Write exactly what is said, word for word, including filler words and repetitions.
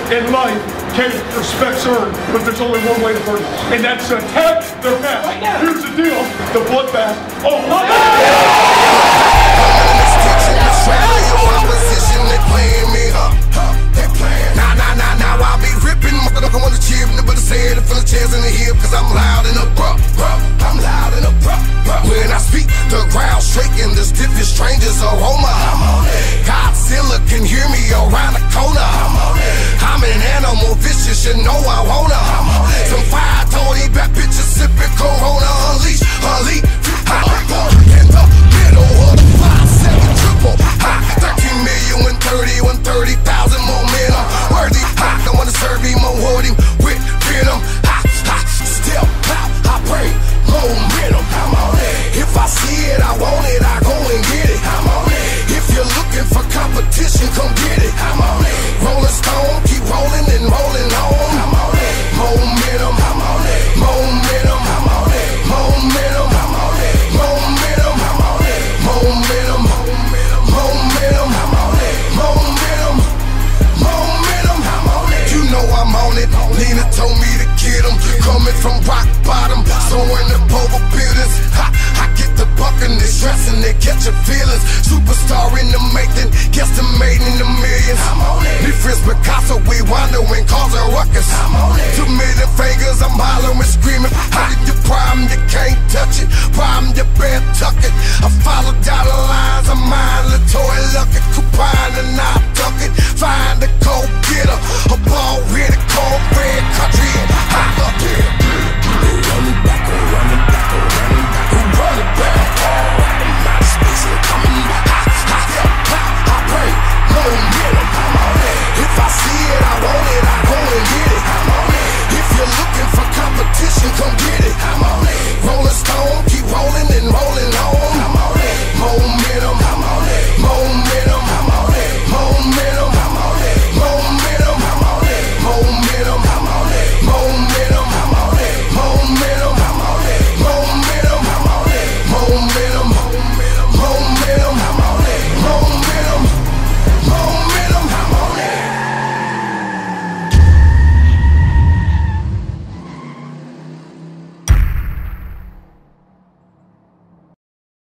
in life take respect's earned, but there's only one way to earn it, and that's to attack their back. Here's the deal, the bloodbath. Oh, bloodbath! Opposition, they playing me, huh? Huh? They playing. Nah, nah, nah, nah, I'll be ripping. I want to cheer, but the head and feel the chairs in the hip, cause I'm loud and abrupt, bruh. I'm loud and abrupt, bruh. When I speak, the ground shaking, the stiffest strangers aroma. I'm on it. Godzilla can hear me around the corner. I'm on it. I'm an animal, vicious, you know I wanna. I'm on it. Some fire Tony back bitches sipping Corona, unleash, unleash. I'm in the middle of the five seven triple. thirteen million, one thirty, one thirty thousand momentum. Worthy, I don't wanna serve him or hold him with venom. Ha, ha, still pop, I bring momentum. I'm on it. If I see it, I want it, I go and get it. I'm on it. If you're looking for competition, come get it. I'm on it. Rolling Stone, keep rolling and rolling on. I'm on it. Momentum, I'm on it. Momentum, I'm on it. Momentum, I'm on it. Momentum, I'm on it. Momentum, momentum, momentum, I'm on it. Momentum, momentum, I'm on it. You know I'm on it. Nina told me to get 'em. Coming from rock bottom, so in the Boba buildings. Ha, I get the buck and they stressing, they catch your feelings. Superstar in the making, guesstimating the millions. I'm on it. Difference Picasso, we wandering, causing ruckus. I'm on it. Two million fingers, I'm hollering, screaming. How did the problem, you can't touch it. Problem, you better tuck it. I follow dollar lines, I'm mine, Latoya Luckett, coupon and I tuck it. Find the go getter, a ball ready, cold red country. Hot up here. Running back, running back, running back, running back. All out of my space and coming hot, hot, hot, I pray, momentum. I'm on it. If I see it, I want it, I go and get it. I'm on it. If you're looking for competition, come get it.